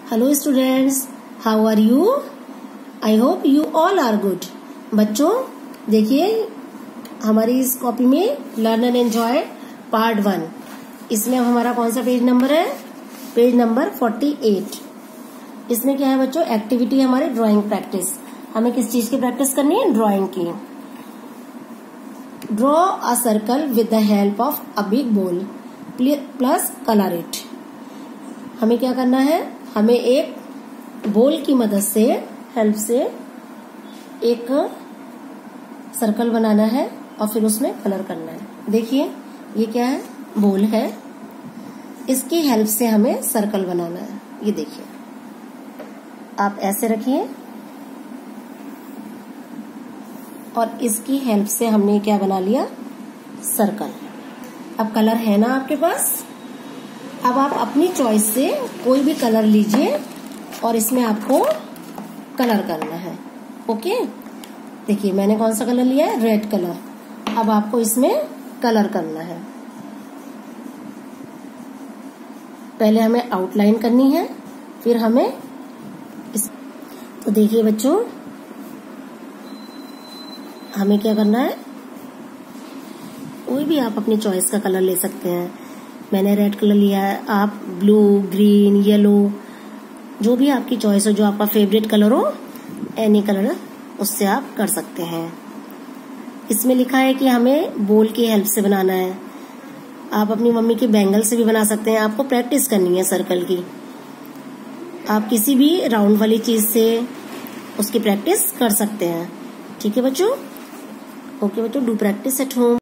Hello students, how are you? I hope you all are good. बच्चों देखिए, हमारी इस कॉपी में लर्न एंड एंजॉय पार्ट 1, इसमें अब हमारा कौन सा पेज नंबर है? Page number 48। इसमें क्या है बच्चों? एक्टिविटी है हमारी ड्राइंग प्रैक्टिस। हमें किस चीज की प्रैक्टिस करनी है? ड्राइंग की। Draw a circle with the help of a big ball plus colour it. हमें क्या करना है? हमें एक बॉल की मदद से, हेल्प से एक सर्कल बनाना है और फिर उसमें कलर करना है। देखिए ये क्या है? बॉल है, इसकी हेल्प से हमें सर्कल बनाना है। ये देखिए, आप ऐसे रखिए और इसकी हेल्प से हमने क्या बना लिया? सर्कल। अब कलर है ना आपके पास? अब आप अपनी चॉइस से कोई भी कलर लीजिए और इसमें आपको कलर करना है। ओके, देखिए मैंने कौन सा कलर लिया है? Red colour. अब आपको इसमें कलर करना है। पहले हमें आउटलाइन करनी है, फिर हमें तो देखिए बच्चों, हमें क्या करना है? कोई भी आप अपनी चॉइस का कलर ले सकते हैं। मैंने रेड कलर लिया है, आप ब्लू, ग्रीन, येलो, जो भी आपकी चॉइस हो, जो आपका फेवरेट कलर हो, एनी कलर उससे आप कर सकते हैं। इसमें लिखा है कि हमें बॉल की हेल्प से बनाना है। आप अपनी मम्मी के बैंगल से भी बना सकते हैं। आपको प्रैक्टिस करनी है सर्कल की। आप किसी भी राउंड वाली चीज से उसकी प्रैक्टिस कर सकते हैं। ठीक है बच्चों? ओके बच्चों, डू प्रैक्टिस एट होम।